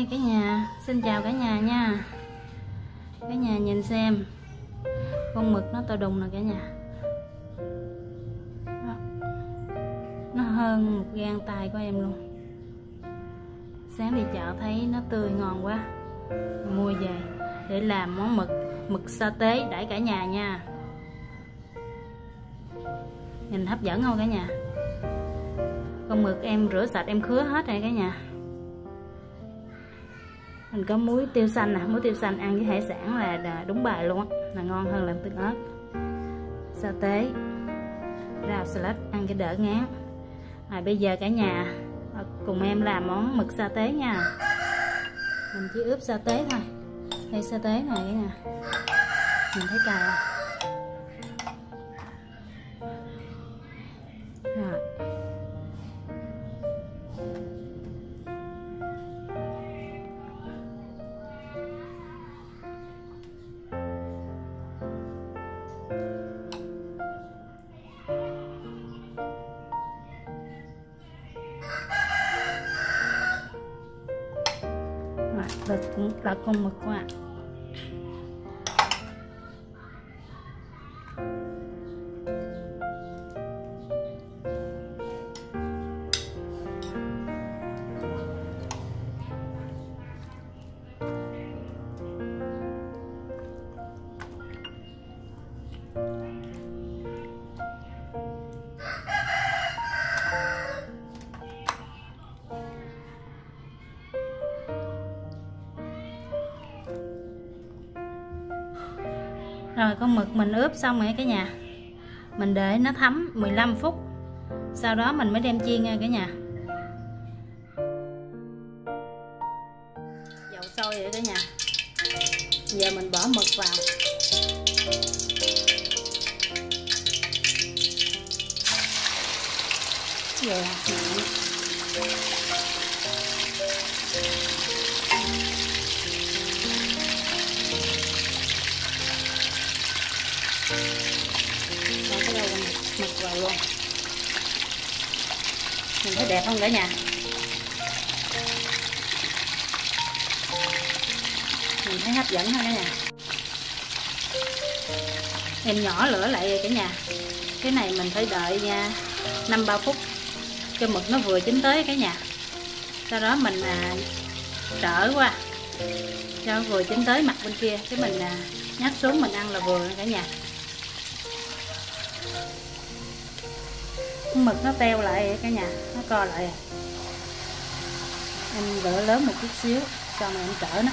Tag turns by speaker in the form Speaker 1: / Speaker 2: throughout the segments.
Speaker 1: Đây cả nhà, xin chào cả nhà nha. Cả nhà nhìn xem, con mực nó to đùng nè cả nhà. Đó. Nó hơn một gang tay của em luôn. Sáng đi chợ thấy nó tươi ngon quá, mua về để làm món mực sa tế đãi cả nhà nha. Nhìn hấp dẫn không cả nhà? Con mực em rửa sạch, em khứa hết rồi cả nhà. Mình có muối tiêu xanh nè, muối tiêu xanh ăn với hải sản là đúng bài luôn á, là ngon hơn làm tương ớt. Sa tế, rau salad ăn cái đỡ ngán. Bây giờ cả nhà cùng em làm món mực sa tế nha. Mình chỉ ướp sa tế thôi. Đây sa tế này cả nhà, mình thấy cài không? Rồi. Là con mực quá. Rồi con mực mình ướp xong rồi cả nhà. Mình để nó thấm 15 phút. Sau đó mình mới đem chiên nha cả nhà. Dầu sôi vậy cả nhà. Giờ mình bỏ mực vào. Rồi mực vào luôn. Mình thấy đẹp không cả nhà? Mình thấy hấp dẫn không cả nhà? Em nhỏ lửa lại cả nhà. Cái này mình phải đợi nha 5-3 phút cho mực nó vừa chín tới cả nhà. Sau đó mình trở qua cho vừa chín tới mặt bên kia, cái mình nhắc xuống mình ăn là vừa cả nhà. Mực nó teo lại cả nhà, nó co lại. Em lửa lớn một chút xíu, sau này em trở nó.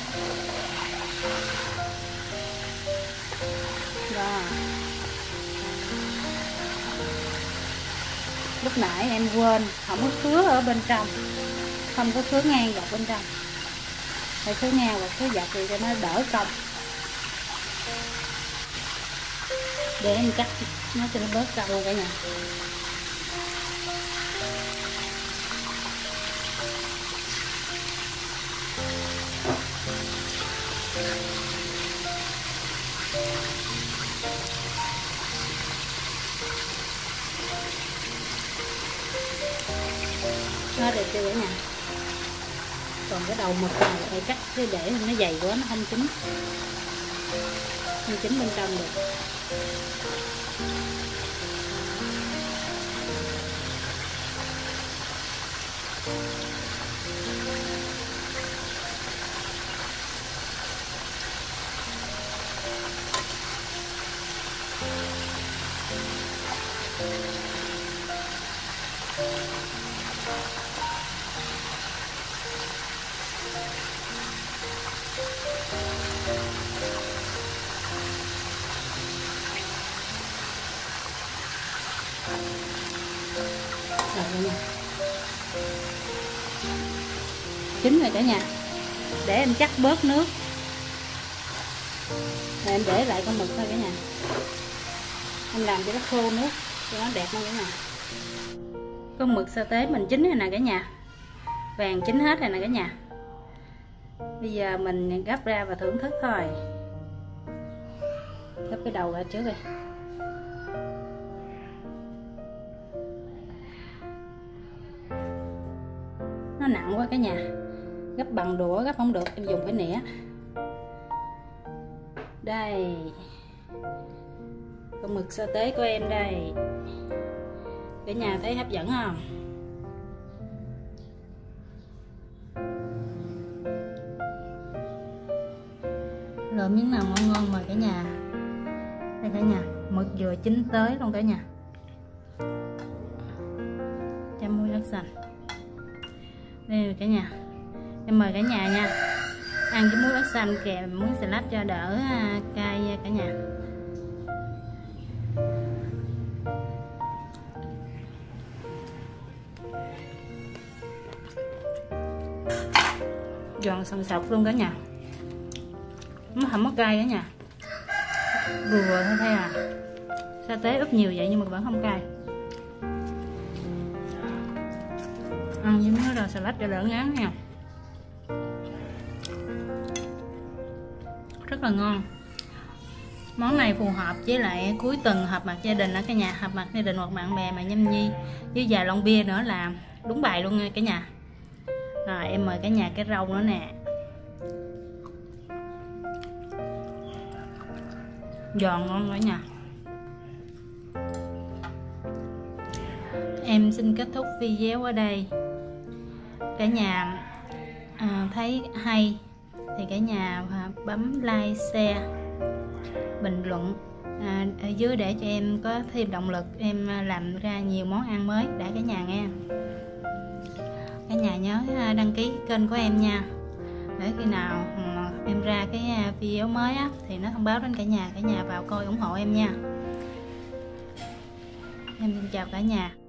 Speaker 1: Đó. Lúc nãy em quên không có khứa ở bên trong, không có khứa ngang dọc bên trong, phải khứa ngang và khứa dọc thì cho nó đỡ công. Để em cắt nó cho nó bớt công luôn cả nhà. Nó đẹp chưa cả nhà? Còn cái đầu mực này phải cắt chứ để nó dày quá nó không chín, không chín bên trong được. Chín rồi cả nhà. Để em chắc bớt nước. Rồi em để lại con mực thôi cả nhà. Em làm cho nó khô nước cho nó đẹp hơn cả nhà. Con mực sa tế mình chín rồi nè cả nhà. Vàng chín hết rồi nè cả nhà. Bây giờ mình gấp ra và thưởng thức thôi. Gấp cái đầu ra trước đi. Nó nặng quá cả nhà. gấp bằng đũa, gấp không được em dùng cái nĩa. Đây, con mực sa tế của em đây. Cả nhà thấy hấp dẫn không? Lựa miếng nào ngon ngon mời cả nhà. Đây cả nhà, mực vừa chín tới luôn cả nhà. Chấm muối ớt xanh. Đây cả nhà, em mời cả nhà nha, ăn với muối ớt xanh kèm muối xà lách cho đỡ cay nha cả nhà. Giòn sần sọc luôn cả nhà, nó không có cay cả nhà, vừa vừa thôi à. Sa tế ướp nhiều vậy nhưng mà vẫn không cay. Ăn với miếng rau xà lách cho đỡ ngán nha, rất là ngon. Món này phù hợp với lại cuối tuần họp mặt gia đình ở cả nhà, họp mặt gia đình hoặc bạn bè mà nhâm nhi với vài lon bia nữa là đúng bài luôn nha cả nhà. Rồi em mời cả nhà cái rau nữa nè, giòn ngon cả nhà. Em xin kết thúc video ở đây. Cả nhà thấy hay thì cả nhà bấm like, share, bình luận ở dưới để cho em có thêm động lực em làm ra nhiều món ăn mới để cả nhà nghe. Cả nhà nhớ đăng ký kênh của em nha, để khi nào em ra cái video mới á, thì nó thông báo đến cả nhà vào coi ủng hộ em nha. Em xin chào cả nhà.